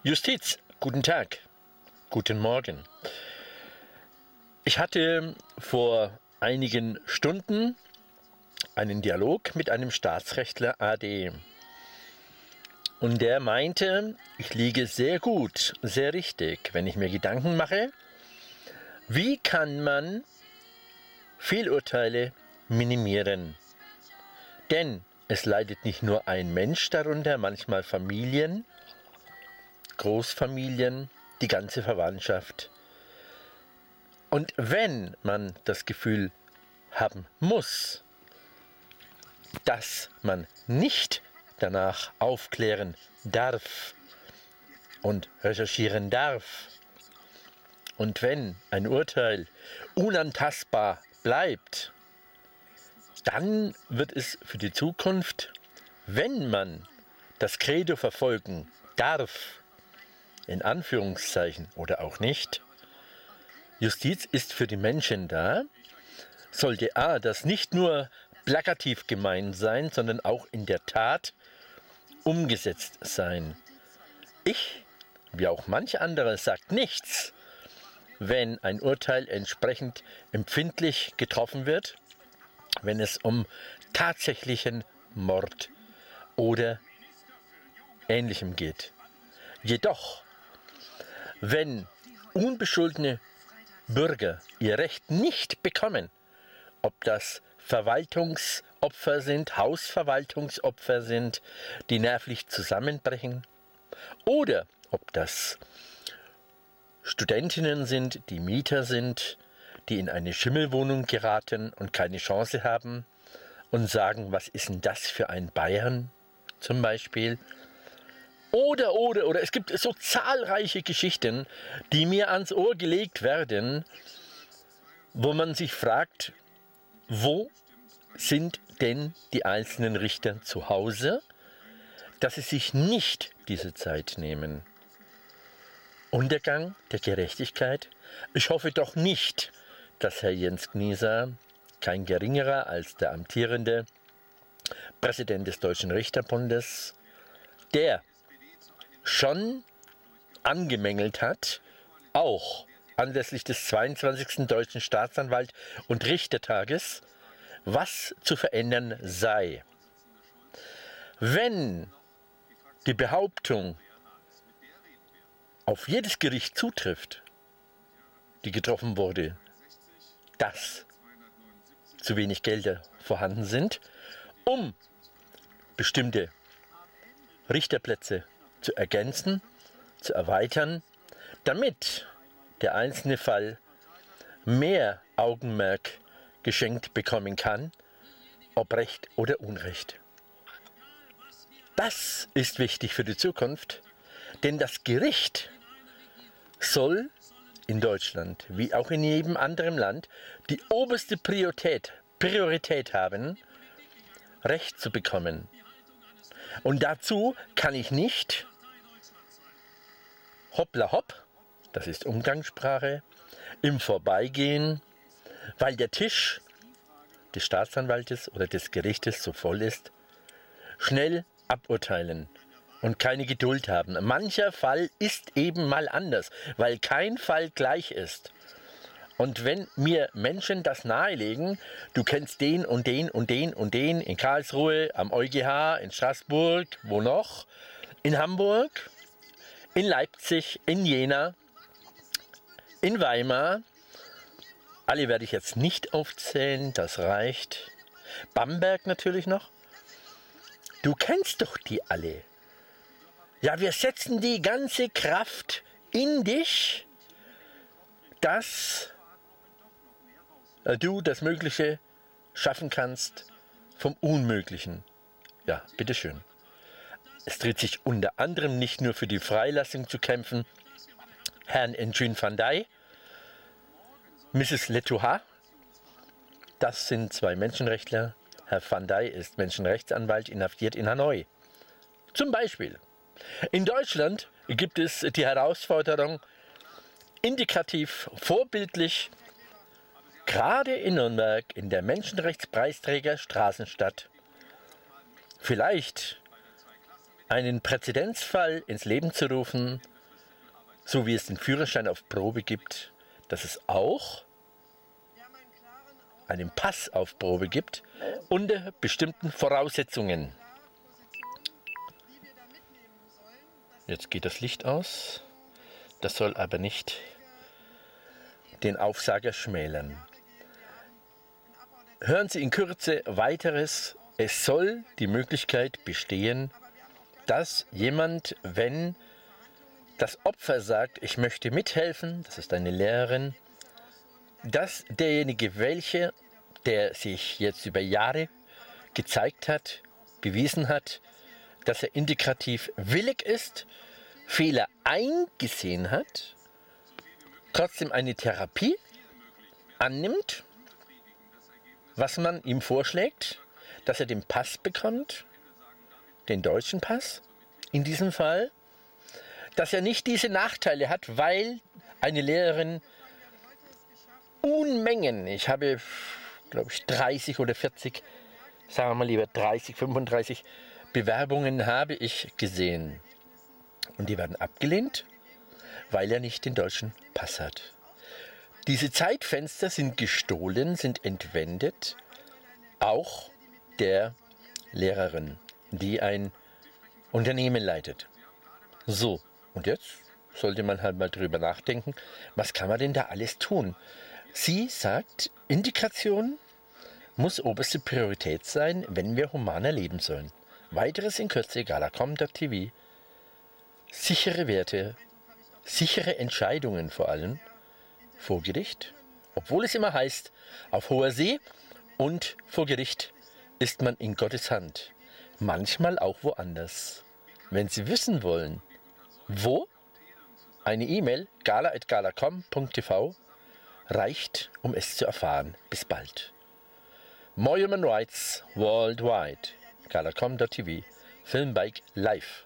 Justiz, guten Tag, guten Morgen. Ich hatte vor einigen Stunden einen Dialog mit einem Staatsrechtler AD. Und der meinte, ich liege sehr gut, sehr richtig, wenn ich mir Gedanken mache, wie kann man Fehlurteile minimieren. Denn es leidet nicht nur ein Mensch darunter, manchmal Familien, Großfamilien, die ganze Verwandtschaft. Und wenn man das Gefühl haben muss, dass man nicht danach aufklären darf und recherchieren darf, und wenn ein Urteil unantastbar bleibt, dann wird es für die Zukunft, wenn man das Credo verfolgen darf, in Anführungszeichen oder auch nicht, Justiz ist für die Menschen da, sollte das nicht nur plakativ gemeint sein, sondern auch in der Tat umgesetzt sein. Ich, wie auch manch anderer, sagt nichts, wenn ein Urteil entsprechend empfindlich getroffen wird, wenn es um tatsächlichen Mord oder Ähnlichem geht. Jedoch, wenn unbescholtene Bürger ihr Recht nicht bekommen, ob das Verwaltungsopfer sind, Hausverwaltungsopfer sind, die nervlich zusammenbrechen, oder ob das Studentinnen sind, die Mieter sind, die in eine Schimmelwohnung geraten und keine Chance haben und sagen, was ist denn das für ein Bayern zum Beispiel? Oder, es gibt so zahlreiche Geschichten, die mir ans Ohr gelegt werden, wo man sich fragt, wo sind denn die einzelnen Richter zu Hause, dass sie sich nicht diese Zeit nehmen? Untergang der Gerechtigkeit? Ich hoffe doch nicht, dass Herr Jens Gnieser, kein geringerer als der amtierende Präsident des Deutschen Richterbundes, der schon angemängelt hat, auch anlässlich des 22. Deutschen Staatsanwalt- und Richtertages, was zu verändern sei. Wenn die Behauptung auf jedes Gericht zutrifft, die getroffen wurde, dass zu wenig Gelder vorhanden sind, um bestimmte Richterplätze zu ergänzen, zu erweitern, damit der einzelne Fall mehr Augenmerk geschenkt bekommen kann, ob Recht oder Unrecht. Das ist wichtig für die Zukunft, denn das Gericht soll in Deutschland, wie auch in jedem anderen Land, die oberste Priorität haben, Recht zu bekommen. Und dazu kann ich nicht hoppla hopp, das ist Umgangssprache, im Vorbeigehen, weil der Tisch des Staatsanwaltes oder des Gerichtes so voll ist, schnell aburteilen und keine Geduld haben. Mancher Fall ist eben mal anders, weil kein Fall gleich ist. Und wenn mir Menschen das nahelegen, du kennst den und den und den und den in Karlsruhe, am EuGH, in Straßburg, wo noch? In Hamburg, in Leipzig, in Jena, in Weimar, alle werde ich jetzt nicht aufzählen, das reicht. Bamberg natürlich noch. Du kennst doch die alle. Ja, wir setzen die ganze Kraft in dich, dass du das Mögliche schaffen kannst vom Unmöglichen. Ja, bitteschön. Es dreht sich unter anderem nicht nur für die Freilassung zu kämpfen, Herrn Nguyen Van Dai, Mrs. Letouha, das sind zwei Menschenrechtler. Herr Van Dai ist Menschenrechtsanwalt, inhaftiert in Hanoi. Zum Beispiel. In Deutschland gibt es die Herausforderung, indikativ, vorbildlich, gerade in Nürnberg, in der Menschenrechtspreisträger Straßenstadt, vielleicht einen Präzedenzfall ins Leben zu rufen, so wie es den Führerschein auf Probe gibt, dass es auch einen Pass auf Probe gibt, unter bestimmten Voraussetzungen. Jetzt geht das Licht aus. Das soll aber nicht den Aufsager schmälern. Hören Sie in Kürze weiteres. Es soll die Möglichkeit bestehen, dass jemand, wenn das Opfer sagt, ich möchte mithelfen, das ist eine Lehrerin, dass derjenige, der sich jetzt über Jahre gezeigt hat, bewiesen hat, dass er integrativ willig ist, Fehler eingesehen hat, trotzdem eine Therapie annimmt, was man ihm vorschlägt, dass er den Pass bekommt, den deutschen Pass in diesem Fall, dass er nicht diese Nachteile hat, weil eine Lehrerin Unmengen, ich habe, glaube ich, 30 oder 40, sagen wir mal lieber 30, 35 Bewerbungen habe ich gesehen. Und die werden abgelehnt, weil er nicht den deutschen Pass hat. Diese Zeitfenster sind gestohlen, sind entwendet, auch der Lehrerin, die ein Unternehmen leitet. So, und jetzt sollte man halt mal drüber nachdenken, was kann man denn da alles tun? Sie sagt, Integration muss oberste Priorität sein, wenn wir humaner leben sollen. Weiteres in Kürze, galacom.tv. Sichere Werte, sichere Entscheidungen vor allem vor Gericht, obwohl es immer heißt, auf hoher See und vor Gericht ist man in Gottes Hand. Manchmal auch woanders. Wenn Sie wissen wollen, wo, eine E-Mail gala@galacom.tv reicht, um es zu erfahren. Bis bald. More Human Rights Worldwide. galacom.tv. Filmbike live.